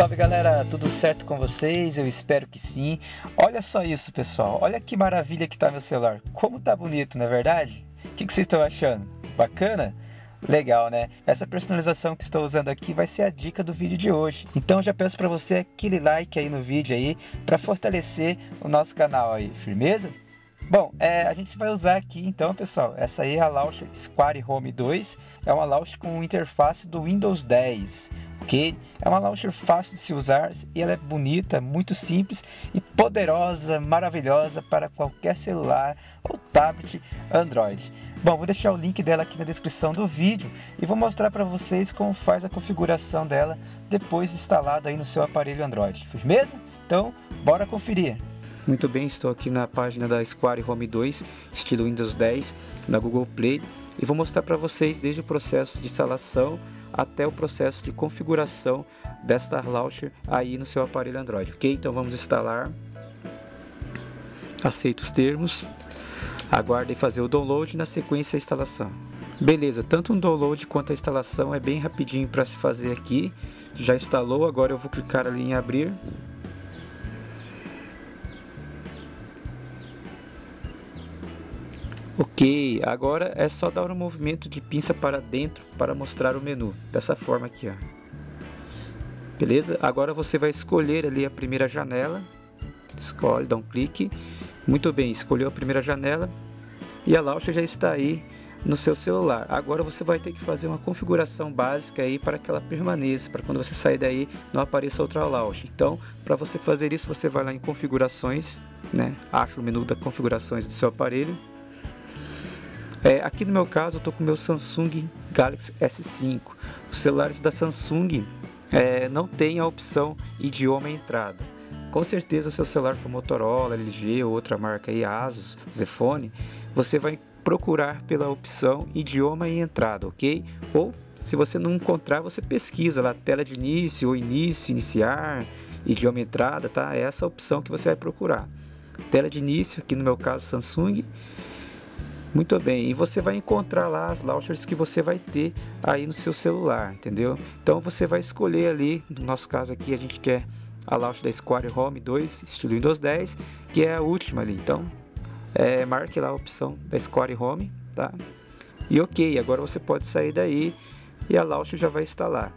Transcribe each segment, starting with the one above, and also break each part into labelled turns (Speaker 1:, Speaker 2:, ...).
Speaker 1: Salve galera, tudo certo com vocês? Eu espero que sim. Olha só isso pessoal, olha que maravilha que tá meu celular. Como tá bonito, não é verdade? O que vocês estão achando? Bacana? Legal, né? Essa personalização que estou usando aqui vai ser a dica do vídeo de hoje. Então já peço para você aquele like aí no vídeo aí para fortalecer o nosso canal aí, firmeza? Bom, a gente vai usar aqui então, pessoal, essa aí é a Launcher Square Home 2, é uma launcher com interface do Windows 10, ok? É uma launcher fácil de se usar e ela é bonita, muito simples e poderosa, maravilhosa para qualquer celular ou tablet Android. Bom, vou deixar o link dela aqui na descrição do vídeo e vou mostrar para vocês como faz a configuração dela depois instalada aí no seu aparelho Android, firmeza? Então, bora conferir! Muito bem, estou aqui na página da Square Home 2, estilo Windows 10, na Google Play, e vou mostrar para vocês desde o processo de instalação até o processo de configuração desta launcher aí no seu aparelho Android, ok? Então vamos instalar, aceito os termos, aguardem fazer o download e na sequência a instalação. Beleza, tanto o download quanto a instalação é bem rapidinho para se fazer aqui, já instalou, agora eu vou clicar ali em abrir. Ok, agora é só dar um movimento de pinça para dentro para mostrar o menu, dessa forma aqui, ó. Beleza? Agora você vai escolher ali a primeira janela, escolhe, dá um clique, muito bem, escolheu a primeira janela e a launcher já está aí no seu celular. Agora você vai ter que fazer uma configuração básica aí para que ela permaneça, para quando você sair daí não apareça outra launcher. Então, para você fazer isso, você vai lá em configurações, né? Acha o menu da configurações do seu aparelho. Aqui no meu caso eu estou com o meu Samsung Galaxy S5. Os celulares da Samsung não tem a opção idioma entrada. Com certeza, se o seu celular for Motorola, LG ou outra marca aí, Asus, Zenfone, você vai procurar pela opção idioma e entrada, ok? Ou se você não encontrar, você pesquisa lá tela de início ou início, iniciar, idioma entrada, tá? É essa a opção que você vai procurar. Tela de início, aqui no meu caso Samsung. Muito bem, e você vai encontrar lá as launchers que você vai ter aí no seu celular, entendeu? Então você vai escolher ali, no nosso caso aqui a gente quer a launcher da Square Home 2, estilo Windows 10, que é a última ali. Então, marque lá a opção da Square Home, tá? E ok, agora você pode sair daí e a launcher já vai instalar.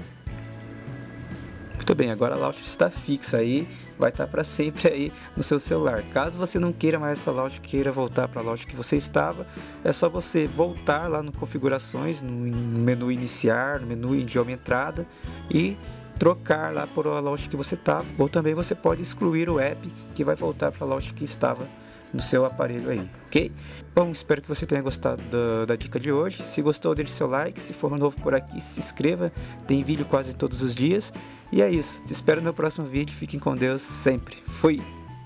Speaker 1: Muito bem, agora a launcher está fixa aí, vai estar para sempre aí no seu celular. Caso você não queira mais essa launcher, queira voltar para a launcher que você estava, é só você voltar lá no configurações, no menu iniciar, no menu idioma entrada e trocar lá por a launcher que você estava. Ou também você pode excluir o app que vai voltar para a launcher que estava no seu aparelho aí, ok? Bom, espero que você tenha gostado da dica de hoje. Se gostou, deixe seu like. Se for novo por aqui, se inscreva. Tem vídeo quase todos os dias. E é isso. Te espero no próximo vídeo. Fiquem com Deus sempre. Fui!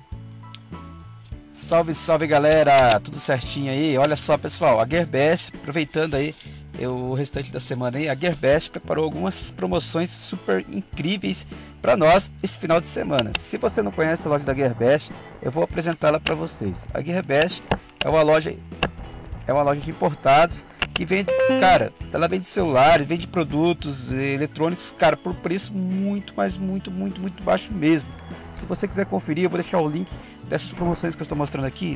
Speaker 2: Salve, salve galera! Tudo certinho aí? Olha só pessoal, a Gearbest, aproveitando aí o restante da semana aí, a Gearbest preparou algumas promoções super incríveis para nós esse final de semana. Se você não conhece a loja da Gearbest, eu vou apresentá-la para vocês. A Gearbest é uma loja de importados que vende, cara, ela vende celulares, vende produtos eletrônicos, cara, por preço muito, mas muito baixo mesmo. Se você quiser conferir, eu vou deixar o link dessas promoções que eu estou mostrando aqui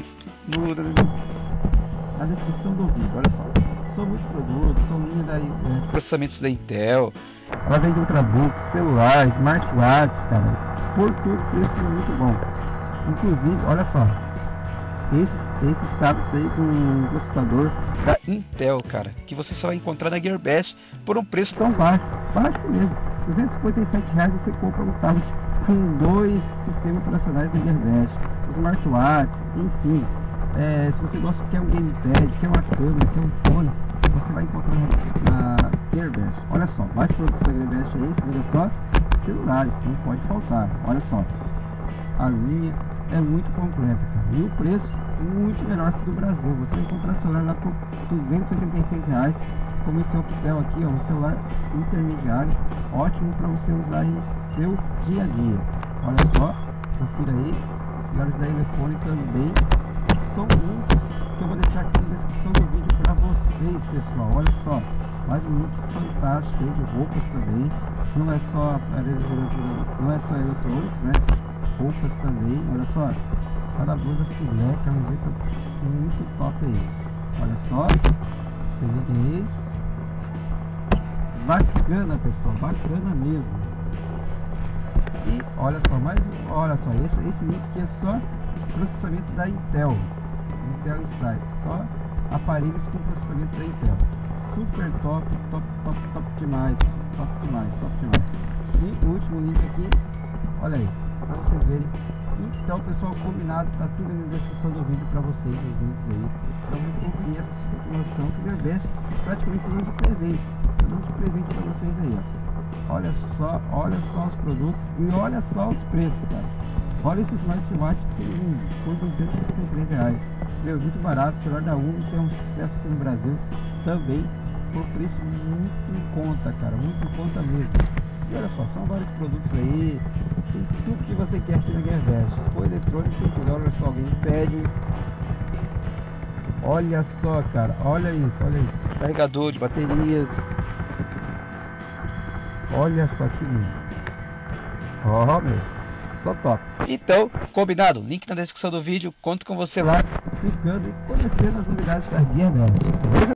Speaker 2: na descrição do vídeo. Olha só, são muitos produtos, são processamentos da Intel. Ela vende ultrabooks, celulares, smartwatches, cara, por todo preço muito bom. Inclusive, olha só, esses tablets aí com processador da Intel, cara, que você só vai encontrar na Gearbest por um preço tão baixo mesmo. R$257 você compra um tablet com 2 sistemas operacionais da Gearbest, smartwatches, enfim. Se você gosta, quer um gamepad, quer uma câmera, quer um fone, você vai encontrar na Gearbest. Olha só, mais produtos da Gearbest é esse, olha só, celulares, não pode faltar. Olha só, a linha é muito completa, cara. E o preço muito menor que do Brasil. Você vai comprar celular lá por R$286, como esse Octel aqui, ó, um celular intermediário, ótimo para você usar no seu dia a dia. Olha só, confira aí, os celulares da Elefone também são links que eu vou deixar aqui na descrição do vídeo para vocês, pessoal. Olha só, mais um link fantástico aí de roupas também, não é só aparelhos eletrônicos, não é só eletrônicos, né? Roupas também, olha só. Cada blusa filé, camiseta muito top aí. Olha só, se liga aí. Bacana, pessoal, bacana mesmo. E olha só, esse link aqui é só processamento da Intel Inside, só aparelhos com processamento da Intel. Super top, top demais, top demais. E o último link aqui, olha aí, para vocês verem. Então, pessoal, combinado, tá tudo aí na descrição do vídeo para vocês, os links aí, para vocês conferirem essa super promoção que me desse praticamente um de presente. Para vocês aí, ó. Olha só os produtos e olha só os preços, cara. Olha esse smartwatch por R$263. Meu, muito barato, celular da Umi, que é um sucesso aqui no Brasil também, por preço muito em conta, cara, muito em conta mesmo. E olha só, são vários produtos aí, tem tudo que você quer aqui na GearVest. Se for eletrônico, olha só, alguém pede. Olha só, cara, olha isso. Carregador de baterias. Olha só que lindo. Ó, meu, só top. Então, combinado, link na descrição do vídeo, conto com você lá, clicando e conhecendo as novidades da GearVest, beleza?